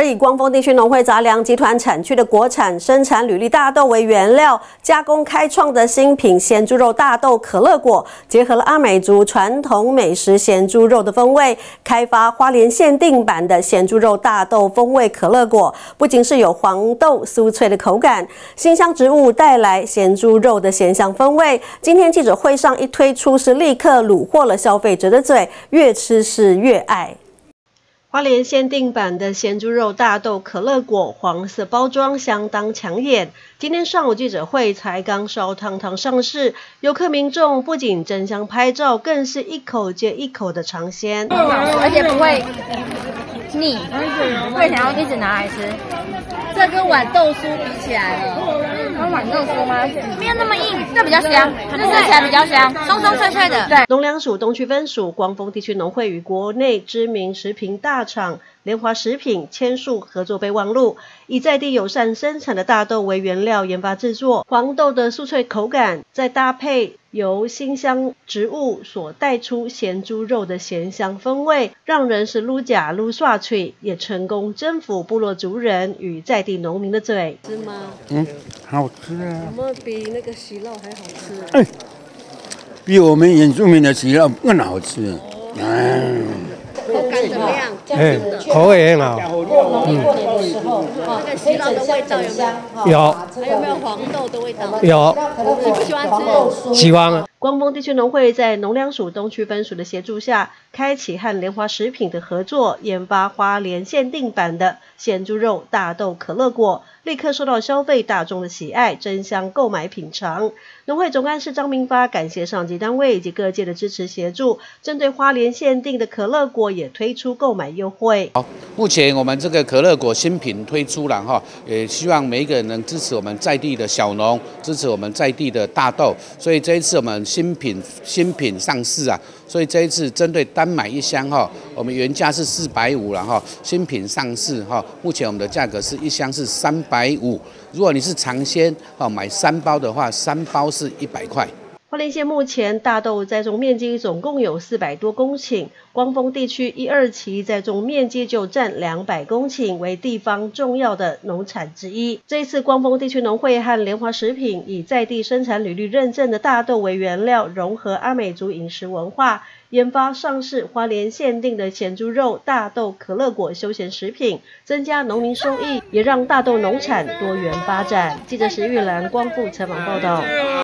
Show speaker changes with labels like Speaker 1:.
Speaker 1: 以光丰地区农会杂粮集团产区的国产生产履历大豆为原料，加工开创的新品咸猪肉大豆可乐果，结合了阿美族传统美食咸猪肉的风味，开发花莲限定版的咸猪肉大豆风味可乐果。不仅是有黄豆酥脆的口感，辛香植物带来咸猪肉的咸香风味。今天记者会上一推出，是立刻虏获了消费者的嘴，越吃是越爱。 花莲限定版的咸猪肉大豆可乐果，黄色包装相当抢眼。今天上午记者会才刚烧烫烫上市，游客民众不仅争相拍照，更是一口接一口的尝鲜，
Speaker 2: 而且不会腻，会想要一直拿来吃。
Speaker 3: 这跟豌豆酥比起来了，
Speaker 2: 跟豌豆酥吗？没有那么硬，这比较香，这吃起来比较香，松松脆脆的。对，
Speaker 1: 农粮署东区分署光丰地区农会与国内知名食品大厂联华食品签署合作备忘录，以在地友善生产的大豆为原料研发制作，黄豆的酥脆口感，再搭配由辛香植物所带出咸猪肉的咸香风味，让人是撸假撸刷脆，也成功征服部落族人与在地农民的嘴。是吗？
Speaker 4: 好吃啊！
Speaker 1: 有没有比那个喜肉还好吃？
Speaker 4: 比我们原住民的喜肉更好吃。
Speaker 3: 口感怎么样？
Speaker 5: 口味很好。
Speaker 3: 过年的时候，那个喜肉的味道有没有？
Speaker 5: 有。
Speaker 3: 还有没有黄豆的味道？
Speaker 5: 有。
Speaker 3: 喜不喜欢吃？
Speaker 5: 喜欢。
Speaker 1: 光丰地区农会在农粮署东区分署的协助下，开启和联华食品的合作，研发花莲限定版的咸猪肉大豆可乐果，立刻受到消费大众的喜爱，争相购买品尝。农会总干事张明发感谢上级单位以及各界的支持协助，针对花莲限定的可乐果也推出购买优惠。
Speaker 6: 目前我们这个可乐果新品推出了哈，也希望每一个人能支持我们在地的小农，支持我们在地的大豆。所以这一次我们新品上市啊，所以这一次针对单买一箱哈，我们原价是450了哈，新品上市哈，目前我们的价格是一箱是350。如果你是尝鲜买3包的话，3包是100块。
Speaker 1: 花莲县目前大豆栽种面积总共有400多公顷，光丰地区1、2期栽种面积就占200公顷，为地方重要的农产之一。这一次光丰地区农会和联华食品以在地生产履历认证的大豆为原料，融合阿美族饮食文化，研发上市花莲限定的咸猪肉大豆可乐果休闲食品，增加农民收益，也让大豆农产多元发展。记者石玉兰光复采访报道。